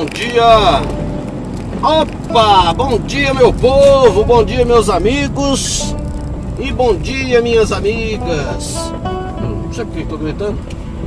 Bom dia! Opa! Bom dia, meu povo! Bom dia, meus amigos! E bom dia, minhas amigas! Não sei por que estou gritando.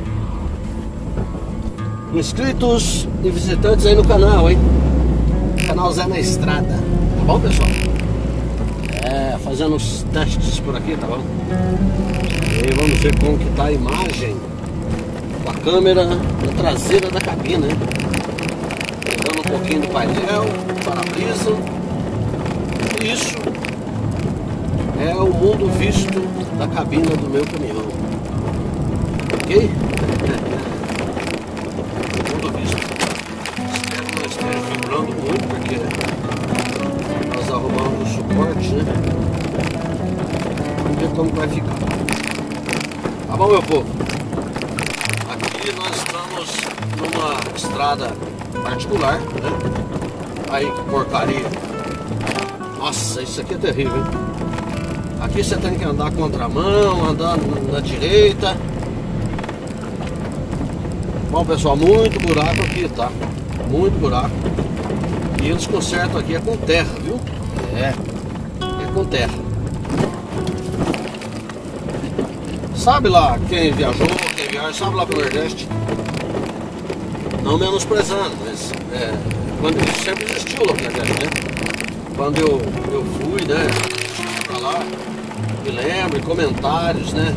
Inscritos e visitantes aí no canal, hein? Canal Zé na Estrada. Tá bom, pessoal? Fazendo uns testes por aqui, tá bom? E vamos ver como que tá a imagem com a câmera na traseira da cabine, né? Pegando um pouquinho do painel, para-brisa. Isso é o mundo visto da cabina do meu caminhão. Ok? O mundo visto. Espero que não esteja vibrando muito, porque nós arrumamos o suporte, né? Vamos ver como vai ficar. Tá bom, meu povo? Aqui nós estamos numa estrada particular, né? Aí, que porcaria. Nossa, isso aqui é terrível, hein? Aqui você tem que andar contramão, andar na direita. Bom, pessoal, muito buraco aqui, tá? Muito buraco. E eles consertam aqui com terra, viu? É com terra. Sabe lá quem viajou, quem viaja, sabe lá pro Nordeste? Não menosprezando, mas quando isso sempre existiu lá pro Nordeste, né? Quando eu fui, né, pra lá, me lembro, comentários, né?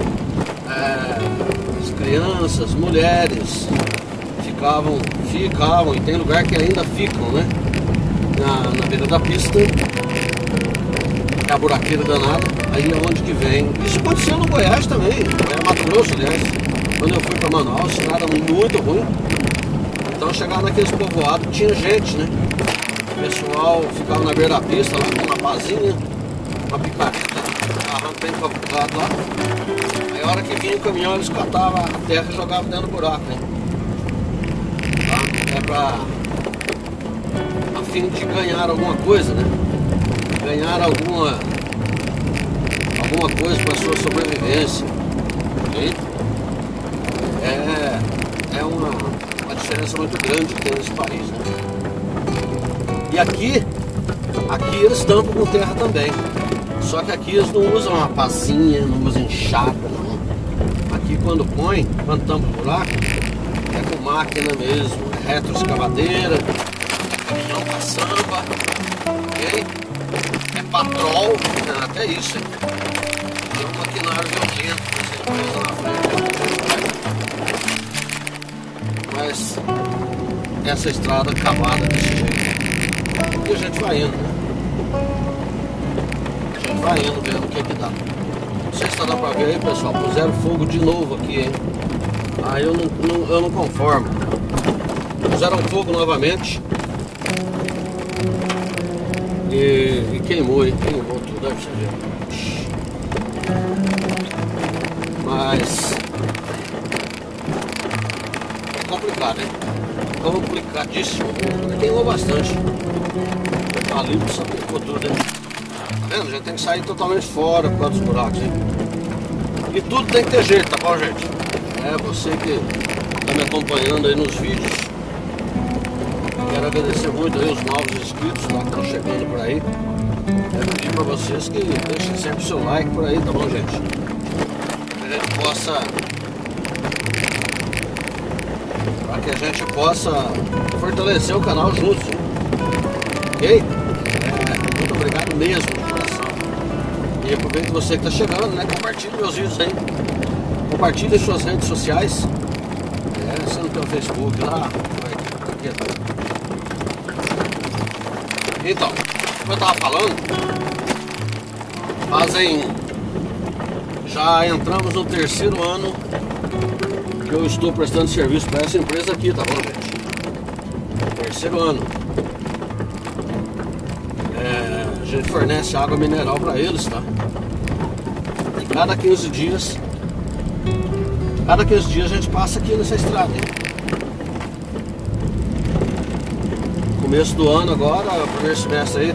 As crianças, mulheres ficavam, e tem lugar que ainda ficam, né? Na beira da pista, é a buraqueira danada, aí é onde que vem. Isso aconteceu no Goiás também, Mato Grosso, aliás. Quando eu fui para Manaus, estrada muito ruim. Então chegava naqueles povoados, tinha gente, né? O pessoal ficava na beira da pista, lá com uma pazinha, uma picareta, carrando bem complicado lá. Aí a hora que vinha o caminhão, eles catavam a terra e jogavam dentro do buraco, né? Tá? É pra... a fim de ganhar alguma coisa, né? Ganhar alguma coisa para sua sobrevivência. Okay? É uma diferença muito grande que tem nesse país, né? E aqui eles tampam com terra também. Só que aqui eles não usam uma pazinha, não usam enxada, não. Aqui quando tampa o buraco, é com máquina mesmo, é retroescavadeira, é caminhão caçamba, ok? É patrol, até isso, hein? Tem um maquinário violento, essa empresa na frente. Mas essa estrada acabada desse jeito. E a gente vai indo, né? A gente vai indo vendo o que dá. Não sei se dá pra ver aí, pessoal. Puseram fogo de novo aqui, hein? Aí eu não conformo. Puseram fogo novamente. E queimou, hein? Queimou tudo, deve ser ver. Mas é complicado, hein? Complicadíssimo. Queimou bastante. Ali só picou tudo, hein? Tá vendo? Já tem que sair totalmente fora por causa dos buracos, hein? E tudo tem que ter jeito, tá bom, gente? Você que tá me acompanhando aí nos vídeos. Quero agradecer muito aí os novos inscritos lá que estão chegando por aí. Quero pedir pra vocês que deixem sempre o seu like por aí, tá bom, gente? Para que a gente possa fortalecer o canal juntos, ok? Muito obrigado mesmo, de coração. E aproveito você que está chegando, né? Compartilhe meus vídeos aí. Compartilhe suas redes sociais. Você não tem o Facebook lá. Então, como eu estava falando, já entramos no 3º ano que eu estou prestando serviço para essa empresa aqui, tá bom, gente? 3º ano. A gente fornece água mineral para eles, tá? E cada 15 dias a gente passa aqui nessa estrada, hein? Começo do ano agora, o primeiro semestre aí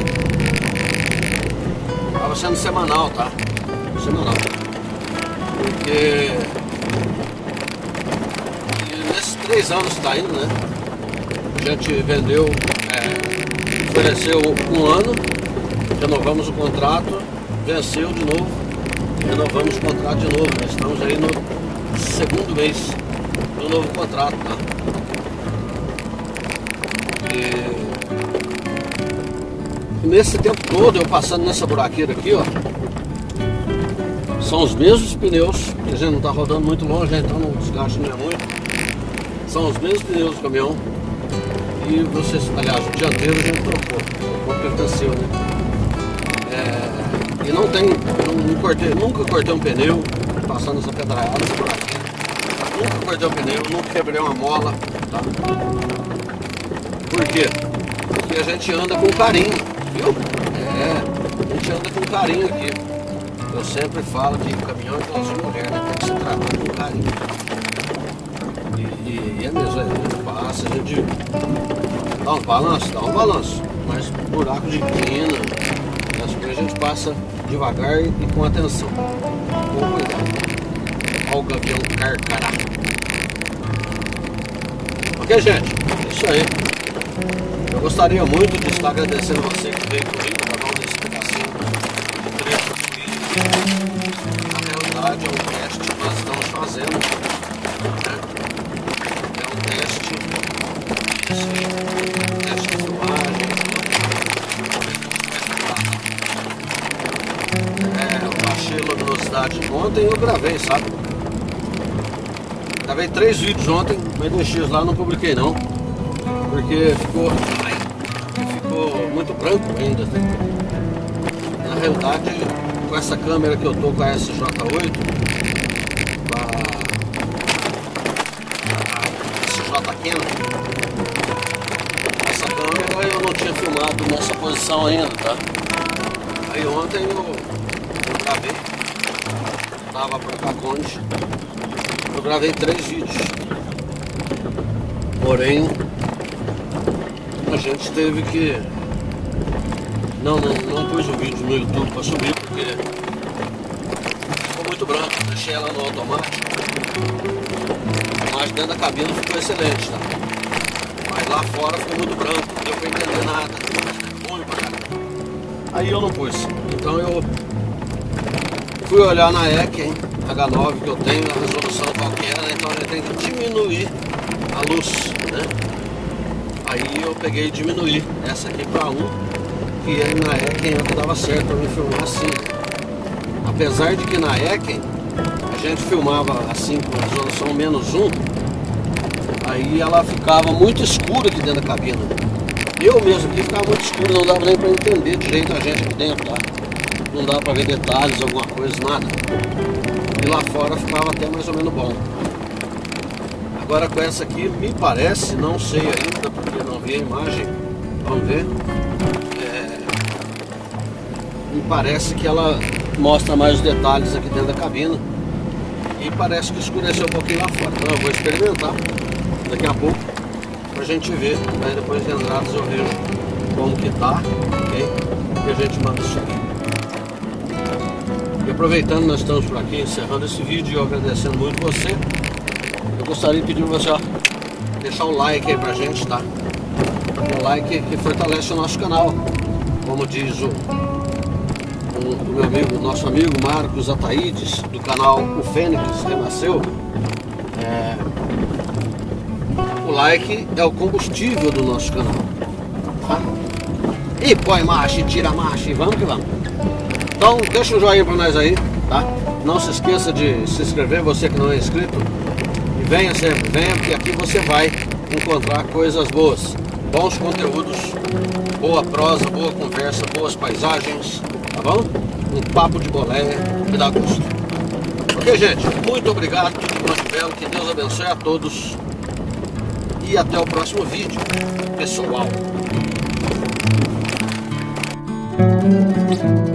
tava sendo semanal, tá? Semanal. Porque nesses 3 anos que tá indo, né? gente vendeu, ofereceu 1 ano, renovamos o contrato, venceu de novo, renovamos o contrato de novo. Nós estamos aí no 2º mês do novo contrato, tá? E nesse tempo todo, eu passando nessa buraqueira aqui, ó, são os mesmos pneus, que a gente não está rodando muito longe, então o desgaste não é muito. São os mesmos pneus do caminhão. E vocês, aliás, o dianteiro a gente trocou pertenceu, né? E não tem, nunca cortei um pneu passando essa pedrada, essa buraqueira. Nunca cortei um pneu, nunca quebrei uma mola, tá? Por quê? Porque a gente anda com carinho, viu? A gente anda com carinho aqui. Eu sempre falo que o caminhão é aquelas mulheres, né? Tem que ser tratado com carinho. E é mesmo, a gente passa, a gente dá um balanço, mas buraco de quina, as coisas a gente passa devagar e com atenção, com cuidado. Olha o gavião carcará. Ok, gente? É isso aí. Eu gostaria muito de estar agradecendo você que veio comigo para dar uma explicação do trecho do vídeo. Na realidade é um teste que nós estamos fazendo, né? É um teste de filmagem. Eu baixei a luminosidade ontem e eu gravei, sabe? Gravei 3 vídeos ontem, mas deixei lá, não publiquei não. Porque ficou muito branco ainda. Na realidade, com essa câmera que eu tô com a SJ8, com a SJ Canon, essa câmera eu não tinha filmado nessa posição ainda, tá? Aí ontem eu gravei, tava por Caconde, eu gravei 3 vídeos, porém a gente teve que não pus o vídeo no YouTube para subir porque ficou muito branco. Deixei ela no automático, mas dentro da cabine ficou excelente, tá? Mas lá fora ficou muito branco, não deu para entender nada, ruim pra caramba. Aí eu não pus. Então eu fui olhar na EK H9 que eu tenho, a resolução qualquer, né? Então a gente tem que diminuir a luz, né? Aí eu peguei e diminuí essa aqui para 1, que na EK ainda dava certo para me filmar assim. Apesar de que na EK a gente filmava assim com resolução -1, aí ela ficava muito escura aqui dentro da cabine. Eu mesmo aqui ficava muito escuro, não dava nem para entender direito a gente aqui dentro, tá? Não dava para ver detalhes, alguma coisa, nada. E lá fora ficava até mais ou menos bom. Agora com essa aqui, me parece, não sei ainda, porque não vi a imagem, vamos ver. Me parece que ela mostra mais os detalhes aqui dentro da cabina. E parece que escureceu um pouquinho lá fora. Então eu vou experimentar daqui a pouco, pra gente ver. Aí depois de entradas eu vejo como que tá, ok? E a gente manda isso aqui. E aproveitando, nós estamos por aqui, encerrando esse vídeo e eu agradecendo muito você. Eu gostaria de pedir para você deixar um like aí pra gente, tá? Um like que fortalece o nosso canal. Como diz o meu amigo, nosso amigo Marcos Ataídes, do canal O Fênix Renasceu. O like é o combustível do nosso canal, tá? E põe marcha, e tira marcha, e vamos que vamos. Então deixa um joinha pra nós aí, tá? Não se esqueça de se inscrever, você que não é inscrito. E venha sempre, venha, porque aqui você vai encontrar coisas boas, bons conteúdos, boa prosa, boa conversa, boas paisagens, tá bom? Um papo de boleia que dá gosto. Ok, gente? Muito obrigado, tudo de bom de belo, que Deus abençoe a todos. E até o próximo vídeo, pessoal.